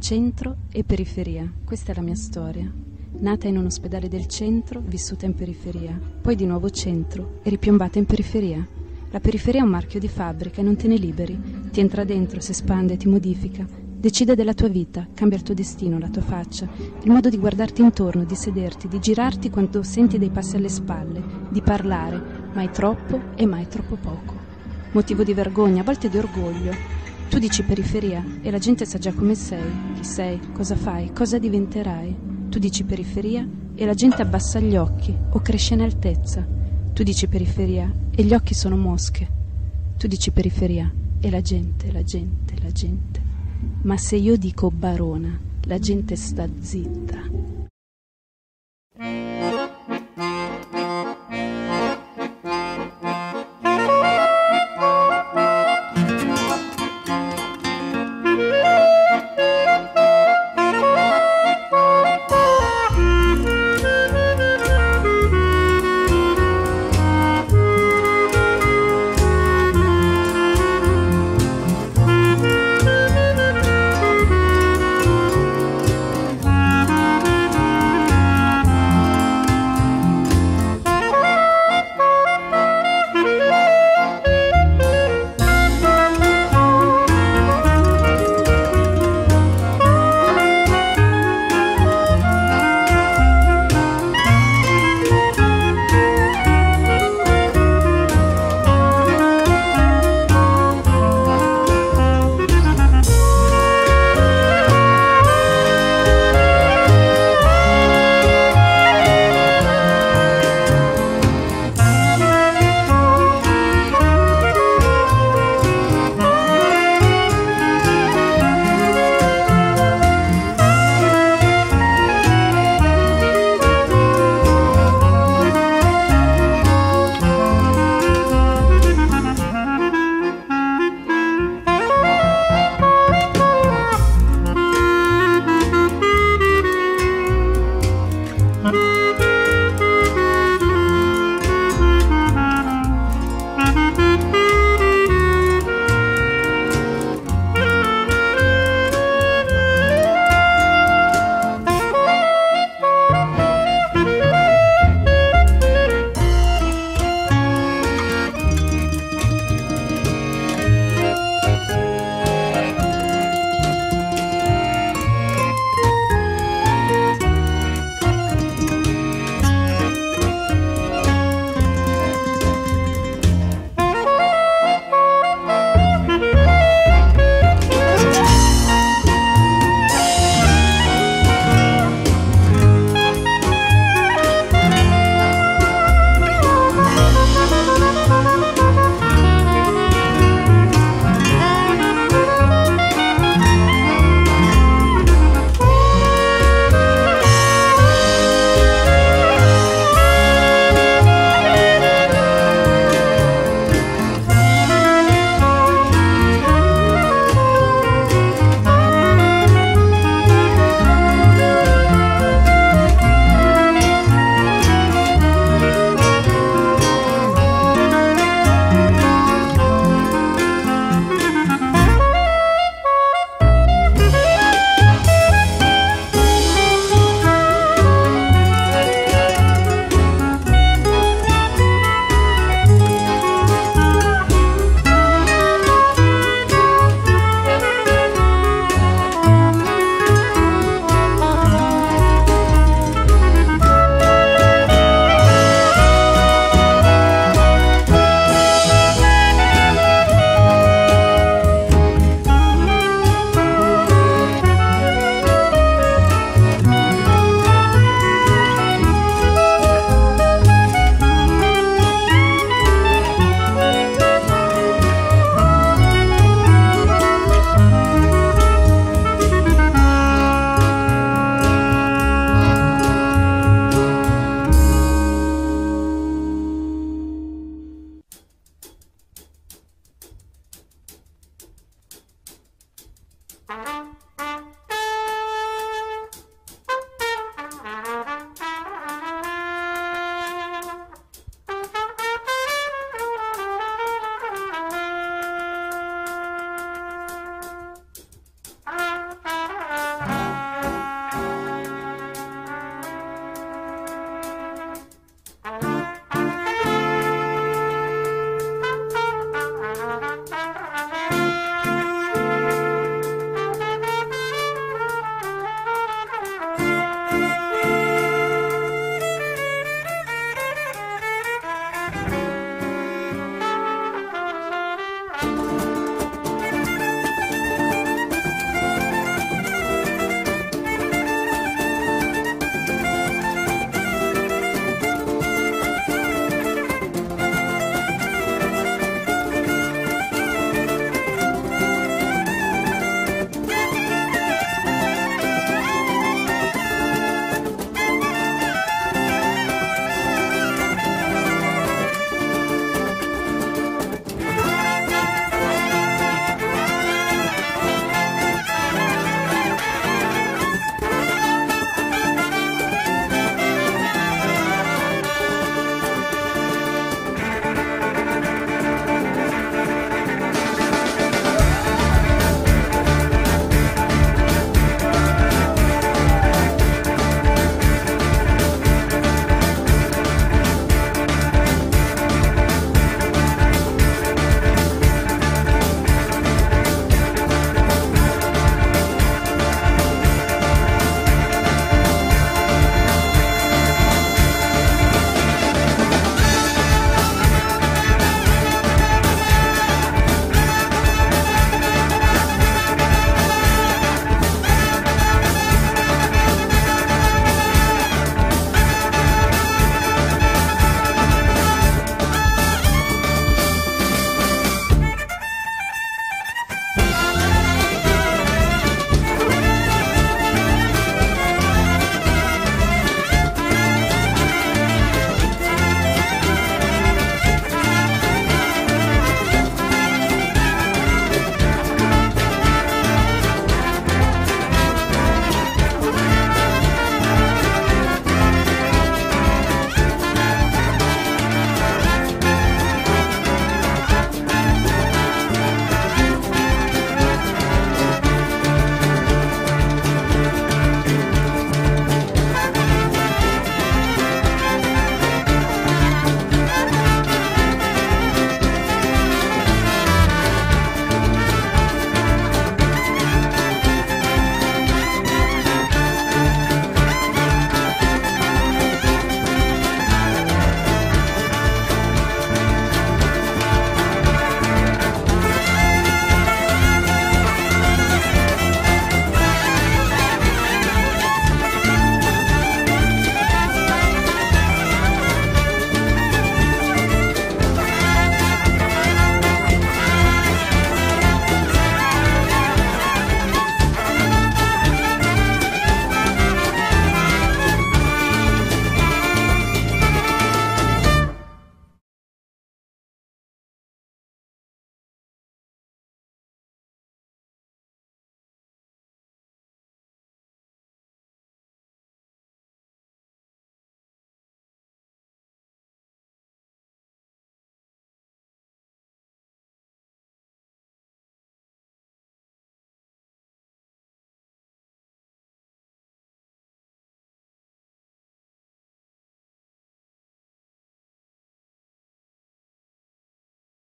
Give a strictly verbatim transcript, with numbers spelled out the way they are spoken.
Centro e periferia, questa è la mia storia. Nata in un ospedale del centro, vissuta in periferia, poi di nuovo centro e ripiombata in periferia. La periferia è un marchio di fabbrica e non te ne liberi. Ti entra dentro, si espande, ti modifica. Decide della tua vita, cambia il tuo destino, la tua faccia, il modo di guardarti intorno, di sederti, di girarti quando senti dei passi alle spalle, di parlare, mai troppo e mai troppo poco. Motivo di vergogna, a volte di orgoglio. Tu dici periferia e la gente sa già come sei, chi sei, cosa fai, cosa diventerai. Tu dici periferia e la gente abbassa gli occhi o cresce in altezza. Tu dici periferia e gli occhi sono mosche. Tu dici periferia e la gente, la gente, la gente. Ma se io dico Barona, la gente sta zitta.